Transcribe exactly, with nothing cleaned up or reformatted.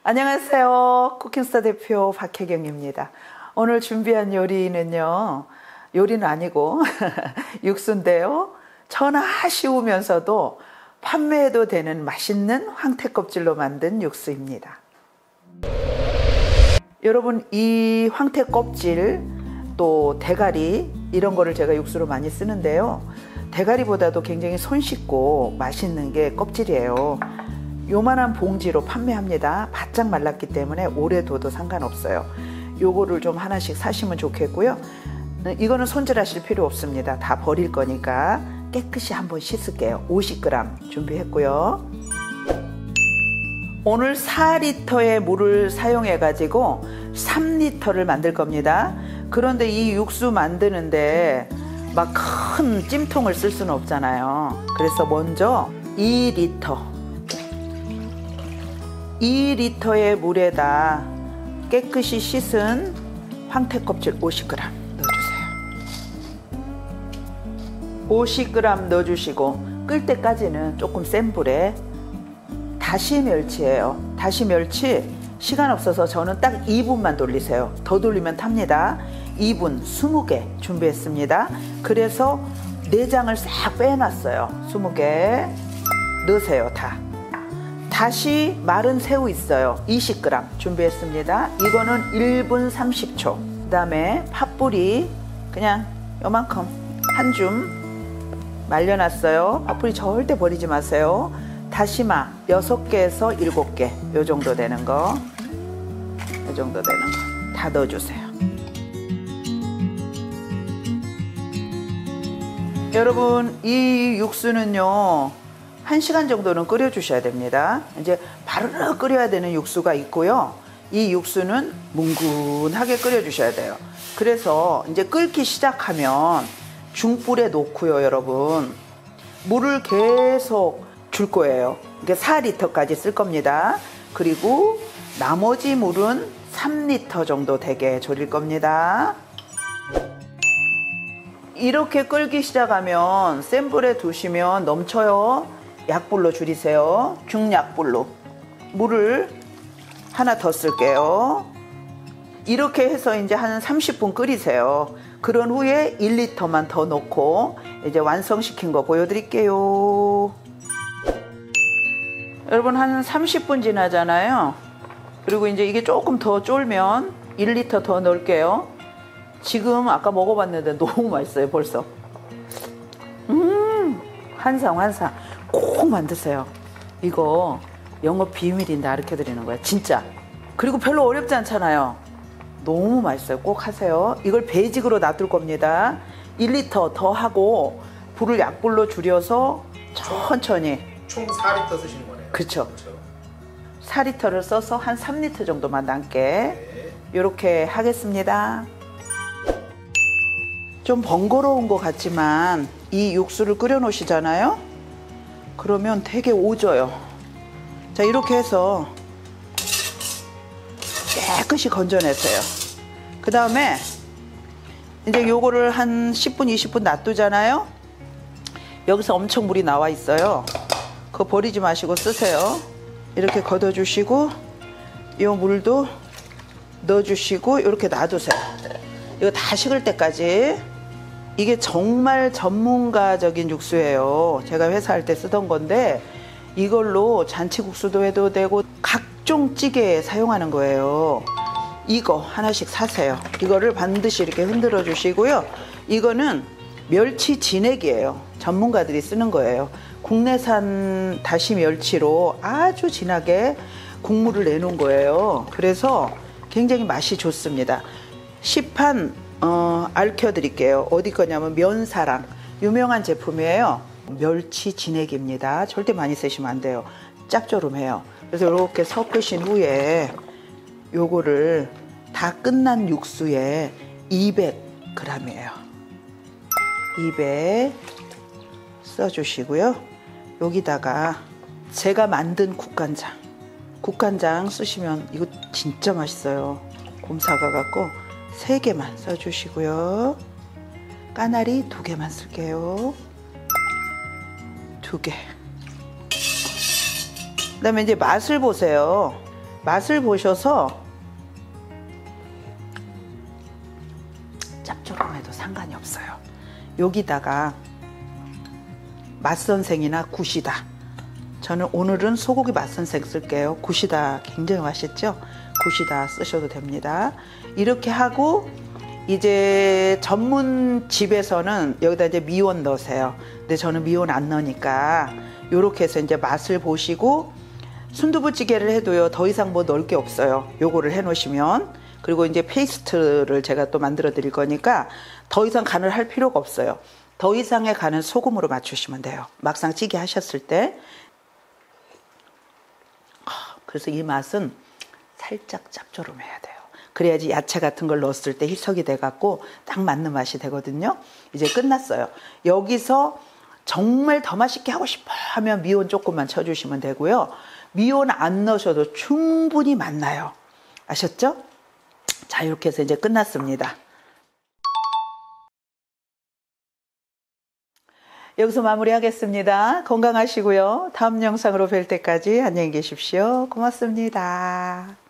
안녕하세요. 쿠킹스타 대표 박혜경입니다. 오늘 준비한 요리는요, 요리는 아니고 육수인데요. 천하 쉬우면서도 판매해도 되는 맛있는 황태 껍질로 만든 육수입니다. 여러분, 이 황태 껍질 또 대가리 이런 거를 제가 육수로 많이 쓰는데요. 대가리보다도 굉장히 손쉽고 맛있는 게 껍질이에요. 요만한 봉지로 판매합니다. 바짝 말랐기 때문에 오래 둬도 상관없어요. 요거를 좀 하나씩 사시면 좋겠고요. 이거는 손질하실 필요 없습니다. 다 버릴 거니까 깨끗이 한번 씻을게요. 오십 그램 준비했고요. 오늘 사 리터의 물을 사용해 가지고 삼 리터를 만들 겁니다. 그런데 이 육수 만드는데 막 큰 찜통을 쓸 수는 없잖아요. 그래서 먼저 이 리터 이 리터의 물에다 깨끗이 씻은 황태 껍질 오십 그램 넣어주세요. 오십 그램 넣어주시고 끓 때까지는 조금 센 불에 다시 멸치예요. 다시 멸치 시간 없어서 저는 딱 이 분만 돌리세요. 더 돌리면 탑니다. 이 분 스무 개 준비했습니다. 그래서 내장을 싹 빼놨어요. 스무 개 넣으세요. 다. 다시 마른 새우 있어요. 이십 그램 준비했습니다. 이거는 일 분 삼십 초. 그 다음에 팥뿌리 그냥 요만큼 한 줌 말려놨어요. 팥뿌리 절대 버리지 마세요. 다시마 여섯 개에서 일곱 개 요 정도 되는 거, 요 정도 되는 거 다 넣어주세요. 여러분, 이 육수는요 한 시간 정도는 끓여 주셔야 됩니다. 이제 바르르 끓여야 되는 육수가 있고요. 이 육수는 뭉근하게 끓여 주셔야 돼요. 그래서 이제 끓기 시작하면 중불에 놓고요, 여러분. 물을 계속 줄 거예요. 이게 사 리터까지 쓸 겁니다. 그리고 나머지 물은 삼 리터 정도 되게 졸일 겁니다. 이렇게 끓기 시작하면 센 불에 두시면 넘쳐요. 약불로 줄이세요. 중약불로. 물을 하나 더 쓸게요. 이렇게 해서 이제 한 삼십 분 끓이세요. 그런 후에 일 리터만 더 넣고 이제 완성시킨 거 보여드릴게요. 여러분, 한 삼십 분 지나잖아요. 그리고 이제 이게 조금 더 쫄면 일 리터 더 넣을게요. 지금 아까 먹어봤는데 너무 맛있어요, 벌써. 음, 환상, 환상. 꼭 만드세요. 이거 영업 비밀인데 가르쳐 드리는 거야, 진짜. 그리고 별로 어렵지 않잖아요. 너무 맛있어요. 꼭 하세요. 이걸 베이직으로 놔둘 겁니다. 일 리터 더 하고 불을 약불로 줄여서 천천히. 총 사 리터 쓰시는 거네요. 그렇죠. 사 리터를 써서 한 삼 리터 정도만 남게. 네. 이렇게 하겠습니다. 좀 번거로운 것 같지만 이 육수를 끓여 놓으시잖아요. 그러면 되게 오져요. 자, 이렇게 해서 깨끗이 건져내세요. 그 다음에 이제 요거를 한 십 분 이십 분 놔두잖아요. 여기서 엄청 물이 나와 있어요. 그거 버리지 마시고 쓰세요. 이렇게 걷어주시고 이 물도 넣어주시고 이렇게 놔두세요. 이거 다 식을 때까지. 이게 정말 전문가적인 육수예요. 제가 회사할 때 쓰던 건데 이걸로 잔치국수도 해도 되고 각종 찌개에 사용하는 거예요. 이거 하나씩 사세요. 이거를 반드시 이렇게 흔들어 주시고요. 이거는 멸치 진액이에요. 전문가들이 쓰는 거예요. 국내산 다시 멸치로 아주 진하게 국물을 내놓은 거예요. 그래서 굉장히 맛이 좋습니다. 시판 어, 알려드릴게요. 어디 거냐면 면사랑, 유명한 제품이에요. 멸치 진액입니다. 절대 많이 쓰시면 안 돼요. 짭조름해요. 그래서 이렇게 섞으신 후에 요거를 다 끝난 육수에 이백 그램이에요. 이백 써주시고요. 여기다가 제가 만든 국간장, 국간장 쓰시면 이거 진짜 맛있어요. 곰사가 갖고 세 개만 써주시고요. 까나리 두 개만 쓸게요. 두 개. 그 다음에 이제 맛을 보세요. 맛을 보셔서 짭조름해도 상관이 없어요. 여기다가 맛선생이나 굿이다. 저는 오늘은 소고기 맛선생 쓸게요. 굿이다 굉장히 맛있죠? 굿이다 쓰셔도 됩니다. 이렇게 하고 이제 전문 집에서는 여기다 이제 미원 넣으세요. 근데 저는 미원 안 넣으니까 요렇게 해서 이제 맛을 보시고, 순두부찌개를 해도요 더 이상 뭐 넣을 게 없어요. 요거를 해 놓으시면. 그리고 이제 페이스트를 제가 또 만들어 드릴 거니까 더 이상 간을 할 필요가 없어요. 더 이상의 간은 소금으로 맞추시면 돼요. 막상 찌개 하셨을 때. 그래서 이 맛은 살짝 짭조름해야 돼요. 그래야지 야채 같은 걸 넣었을 때 희석이 돼갖고 딱 맞는 맛이 되거든요. 이제 끝났어요. 여기서 정말 더 맛있게 하고 싶어 하면 미원 조금만 쳐주시면 되고요. 미원 안 넣으셔도 충분히 맛나요. 아셨죠? 자, 이렇게 해서 이제 끝났습니다. 여기서 마무리하겠습니다. 건강하시고요. 다음 영상으로 뵐 때까지 안녕히 계십시오. 고맙습니다.